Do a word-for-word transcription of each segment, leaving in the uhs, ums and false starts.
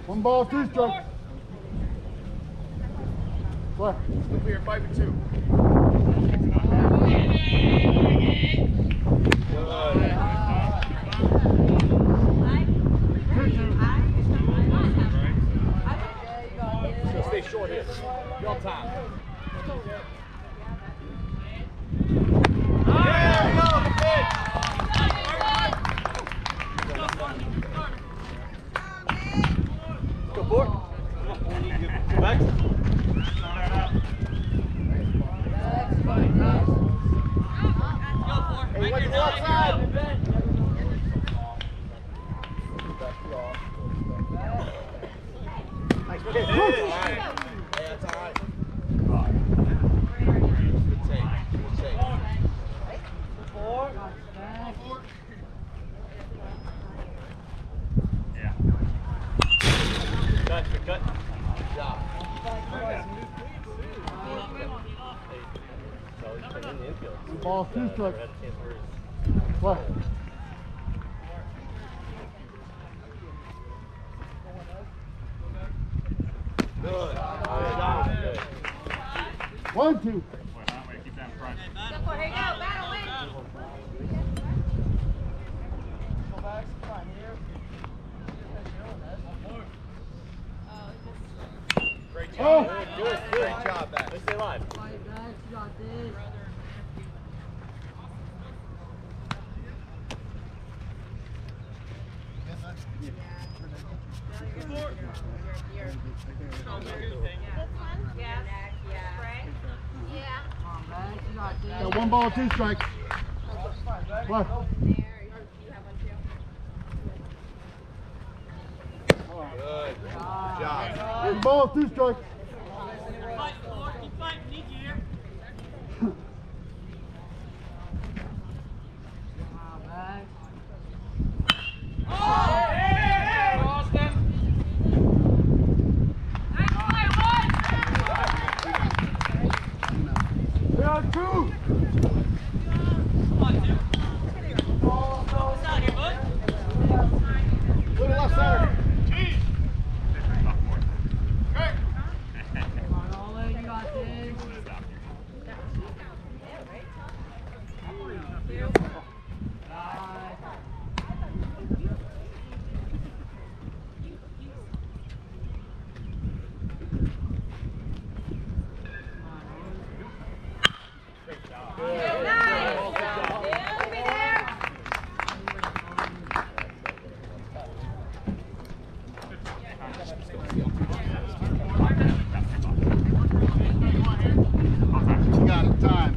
One ball, two strikes. What? Clear, five and two. Stay short here. You're on time. There you go, pitch. Go for it. Back. Hey, what's the left side? Nice pitch. Hey, that's all right. Good take. Good take. Four. Yeah. Cut. Good cut. Good job. Ball, two strikes. What? Good. Good. One, two. Keep that in front. Go for it. Here you go. Battle win. Great job. Oh. Good, good. Great job, back. Let's stay live. Got one ball, two strikes. What? Good. Good job. One ball, two strikes. Fight, Lord. Keep fighting. Need you here. We are two. To the left side. You got it, time.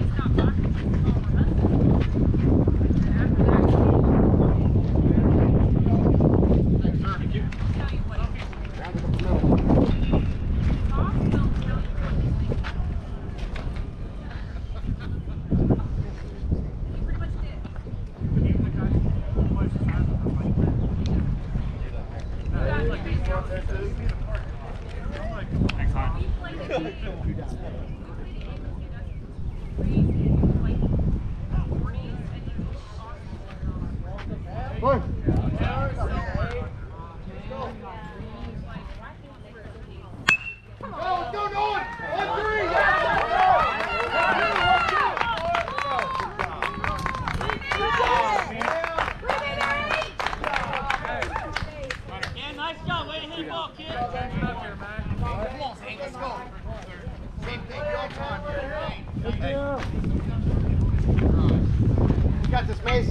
Next time. What? Go, go, Nolan! One, three! Yeah, nice job. Way to hit the ball, kid. Come on, Zane, let's go. Same thing, you're on time here. Hey. You got this, Mace.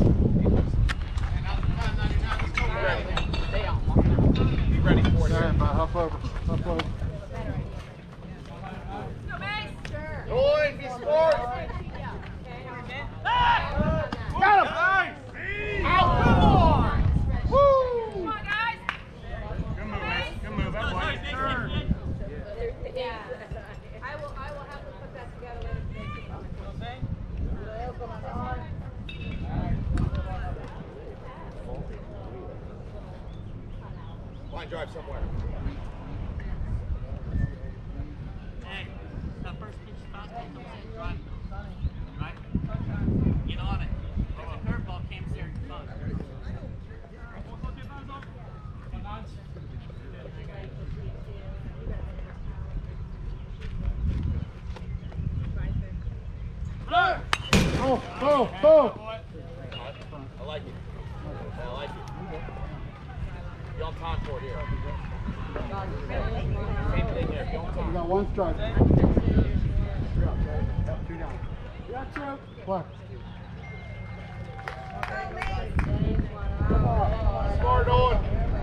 Be ready. Be ready for it. All right, bye. Hop over. Hop over. Nolan, be smart. Got him! Nice! Out! Come on! Woo! Come on, guys. Good move, man. Good move. That boy. Turn. Yeah. I will, I will have to put that together later. Line drive somewhere. Hey, that first pitch fastball comes in, drive. Right? Get on it. If the curveball came there, you're fine. Go, go, go. I like it. I like it. You on time for it here. Same thing here. You on You time. got one strike. Yeah, two. What? Smart on.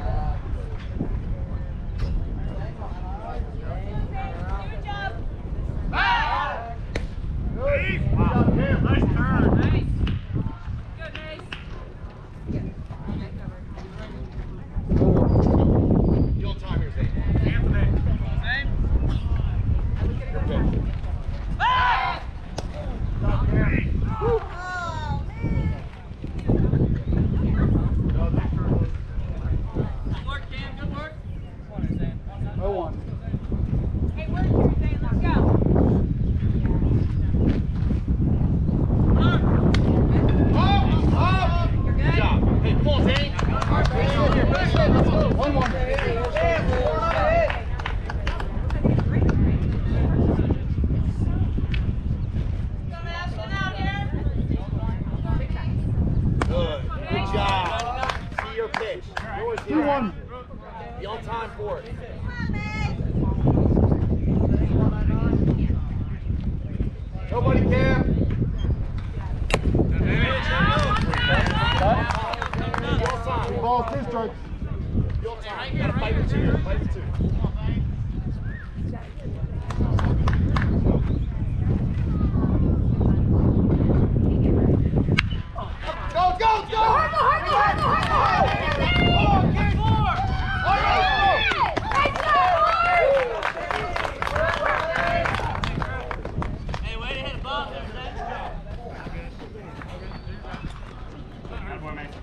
Nice turn. Nice. Go, nice. You on time here, Zane. Anthony. Your pitch. Good work, Cam. Good work. Oh, one. Hey, work here, Zane. Let's go. Good job. Hey, come on, Zane. One, one. Good. Good job. See your pitch. Yours Two, here. one. Be on time for it. Nobody care. Be on time. Ball, two strikes. Be on time. You gotta fight with two here. Fight with two. Go, go, go! Hey, way to hit a ball there, Zane. Good boy, Mason.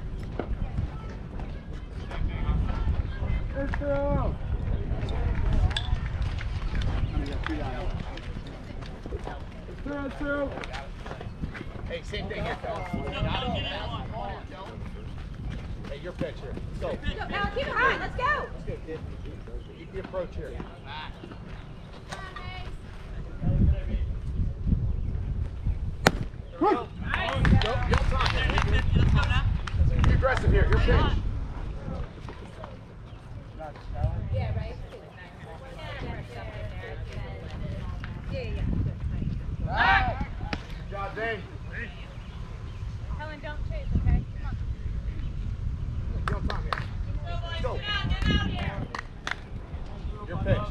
Let's go. Two, two. Hey, same thing here, fellas. Hey, your pitch here. Let's go. Go, Alan, keep it high. Let's go. Let's go, kid. Keep the approach here. Good. Go, be on time. Hit fifty. Let's go now. Be aggressive here. Your pitch. Yeah, right. Yeah, yeah. Good job, Zane. Helen, don't chase, okay? Come on. Be on time here. Let's go. Get out here. Your pitch.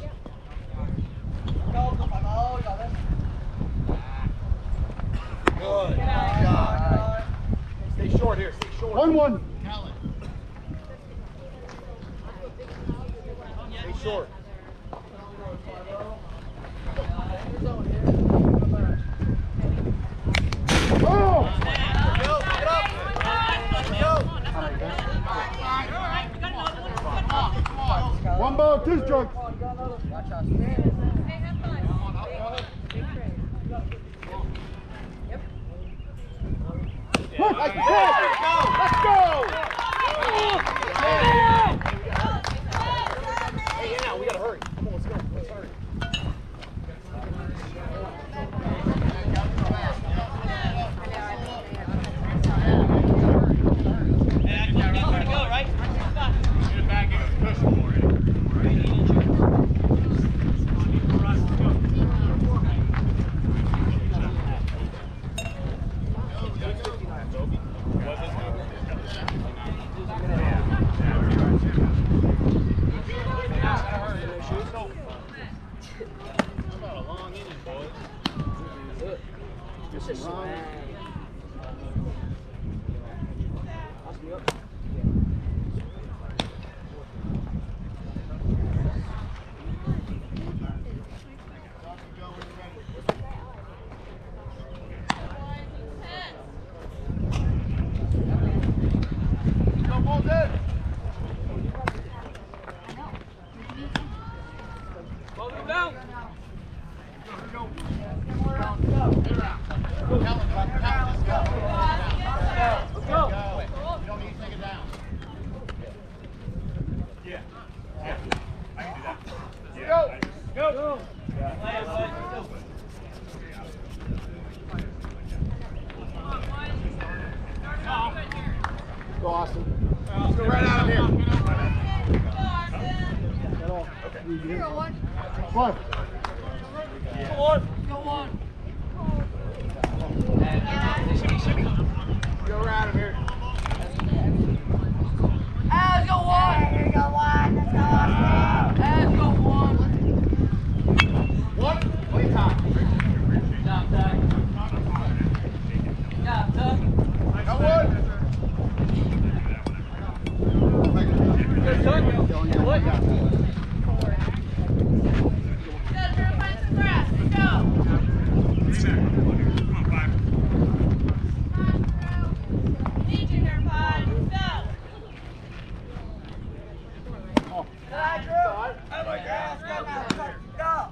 Good. Good job. Stay short here. Stay short. One, one. Stay short. Oh! One ball, two strikes. Hey, have fun. Big trade. Good. Let's go. Let's go. Hey, now we gotta hurry. Come on, let's go. Let's hurry. Hey, I told you where to go, right? Get it back against the cushion for it. Let's go right out of here. Five. Go right out of here. Let's go one. Here you go one. Let's go. Let's go one. One. Play time. Good job, Doug. Good job, Doug. Got one. Good, Doug. What? Go, Drew, find some grass. Let's go. Come on, five. Come on, Drew. Need you here, bud. Let's go. Good, Drew. Oh my God. Let's go now. Go. Go.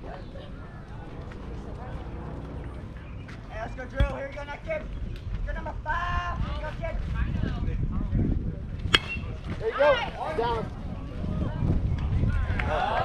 Hey, let's go, Drew. Here you go, next kid. Good number five. Here you go, kid. There you go. Down. Good.